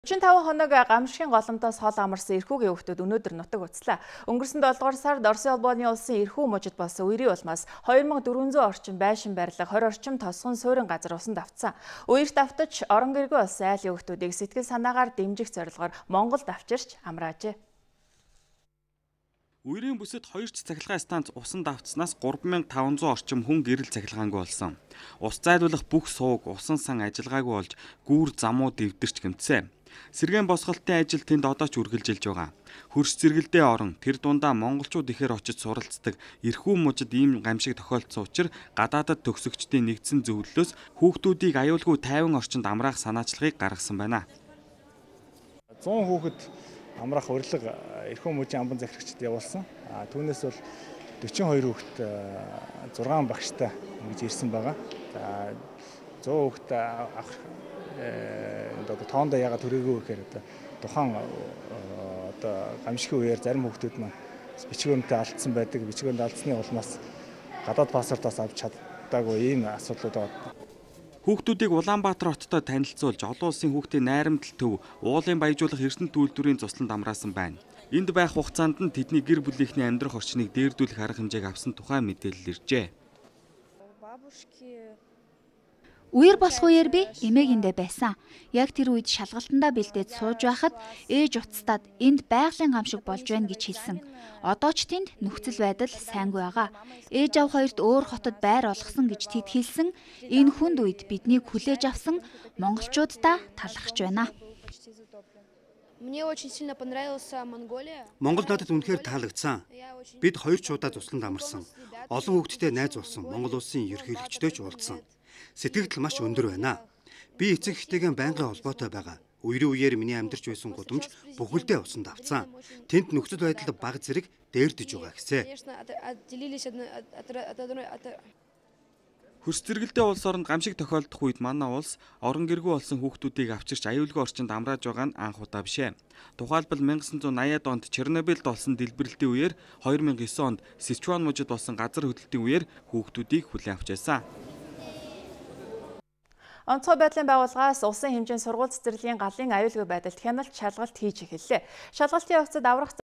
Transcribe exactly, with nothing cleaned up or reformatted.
орчим таван хоног гамшигын голомтоос хол амарсан эрхүүгийн хүүхдүүд өнөөдөр нутаг уцлаа. Өнгөрсөн долоодугаар сард Оросын холбооны улсын эрхүү мужид болсон үерийн улмаас хоёр мың дөрвөн зуун орчим байшин барилга, хорь орчим тосгон суурин газар усанд автсан. Үерт автаж орон гэргүй улсын айлын хүүхдүүдийг сэтгэл санаагаар дэмжих зорилгоор Монголд авчирч амраажээ. Үерийн бүсэд хоёр ч цахилгаан станц усанд автснаас гурван мянган таван зуун орчим хүн гэрэл цахилгаангүй болсон. Ус зайлуулах бүх сууг усан сан ажиллагаагүй болж гүүр замуу дэвдэрч гэмтсэн. Сэргээн босголтын ажил тэнд одоо ч үргэлжилж байгаа. Хөрс зэрэгэлдээ орон тэр дундаа монголчууд ихээр очиж суралцдаг эрхүү мужид ийм гамшиг тохиолдсон учраас гадаадад төгсөгчдийн нэгдсэн зөвлөлөөс хүүхдүүдийг аюулгүй тайван орчинд амраах санаачлагыг гаргасан байна. зуун хүүхэд амраах урилга эрхүү мужийн амбан захирагчид явуулсан. Түүнээс бол дөрвөн хоёр хүүхэд зургаан багштай ингэж ирсэн байгаа. За зуун хүүхэд авах одоо тоондоо яагаад төрөөгүй гэхээр одоо тухайн одоо гамшигын үеэр зарим хүүхдүүд маань бичгөөнтэй алдсан байдаг. Бичгөөнд алдсны улмаас гадаад паспортоос авч чаддаггүй ийм асуудлууд байгаа. Хүүхдүүдийг Улаанбаатар хоттой танилцуулж олон улсын хүүхдийн найрамдал төв уулын баяжуулах эрдэнэт үйлдвэрийн цусланд амраасан байна. Энд байх хугацаанд нь тэдний гэр бүлийнхний амьдрах орчныг дээрдүүлэх арга хэмжээг авсан тухай мэдээлэл иржээ. Үер болох үеэр би эмээгэндээ байсан. Яг тэр үед шалгалтандаа бэлдээд сууж байхад ээж уцтаад энд байгалийн гамшиг болж байна гэж хэлсэн. Одоо ч тэнд нөхцөл байдал сайнгүй байгаа. Ээж аав хоёрт өөр хотод байр олгосон гэж тэд хэлсэн. Энэ хүнд үед биднийг хүлээж авсан монголчуудаа талархаж байна. Монгол надад үнэхээр таалагдсан. Бид хоёр ч удаа тусланд амарсан. Олон хүүхдтэй найз болсон. Монгол улсын ерөнхийлөгчтэй ч уулзсан. Сэтгэл маш өндөр байна. Би эцэг эхтэйгээ байнгын холбоотой байгаа. Үерийн үеэр миний амьдарч байсан гудамж бүхэлдээ усанд автсан. Тэнд нөхцөл байдал бага зэрэг дээрдэж байгаа гэсэ. Хөрс зэрэгэлдээ улс оронд гамшиг тохиолдох үед манай улс орон гэргүй болсон хүүхдүүдийг авчирч аюулгүй орчинд амрааж байгаа нь анх удаа биш ээ. Тухайлбал мянга санаа зуун наяад онд Чернобыльд болсон дэлбэрэлтийн үеэр хоёр мянга девять онд Сычуан мужид болсон газар хөдлөлтийн үеэр хүүхдүүдийг хүлээн авчаасан. Онцгой байдлын байгууллагаас улсын хэмжээний сургууль цэцэрлэгийн галын аюулгүй байдалд хяналт шалгалт хийж эхэллээ. Шалгалтын явцад аврах